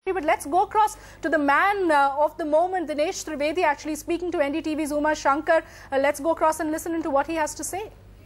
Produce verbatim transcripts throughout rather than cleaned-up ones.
But let's go across to the man uh, of the moment, Dinesh Trivedi, actually speaking to N D T V's Uma Shankar. Uh, let's go across and listen into what he has to say.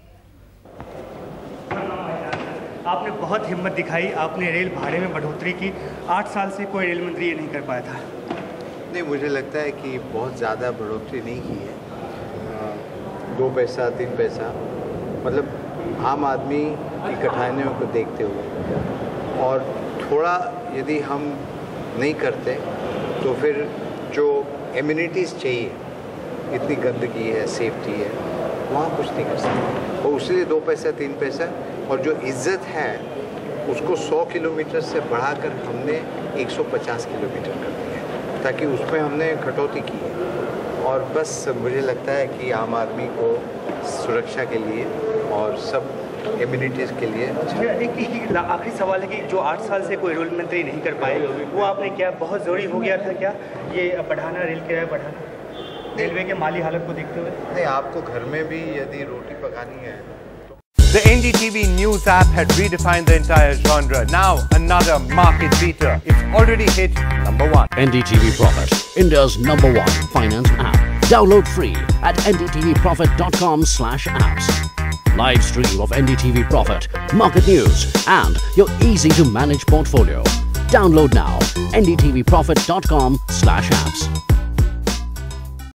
आपने बहुत हिम्मत दिखाई, आपने rail भाड़े में बढ़ोतरी की। आठ साल से कोई रेल मंत्री ये नहीं कर पाया था। नहीं, मुझे लगता है कि बहुत ज़्यादा बढ़ोतरी नहीं की है। दो पैसा तीन पैसा मतलब आम आदमी की कठिनाइयों को देखते हुए, और थोड़ा यदि हम नहीं करते तो फिर जो एम्यूनिटीज़ चाहिए, इतनी गंदगी है, सेफ्टी है, वहाँ कुछ नहीं कर सकते। और इसलिए दो पैसा तीन पैसा और जो इज्जत है उसको सौ किलोमीटर से बढ़ाकर हमने एक सौ पचास किलोमीटर कर दिया है, ताकि उसमें हमने कटौती की है। और बस मुझे लगता है कि आम आदमी को सुरक्षा के लिए और सब एम्यूनिटीज़ के लिए। एक आखिरी सवाल है कि जो आठ साल से कोई रेल मंत्री नहीं कर पाए, वो आपने क्या बहुत ज़रूरी हो गया था क्या ये बढ़ाना, रेल किराया बढ़ाना, रेलवे के माली हालत को देखते हुए? नहीं, आपको घर में भी यदि रोटी पकानी है। The N D T V News app had redefined the entire genre. Now another market beater. It's already hit number one. N D T V Profit, India's number one finance app. Download free at n d t v profit dot com slash apps. Live stream of N D T V Profit, market news and your easy to manage portfolio. Download now n d t v profit dot com slash apps.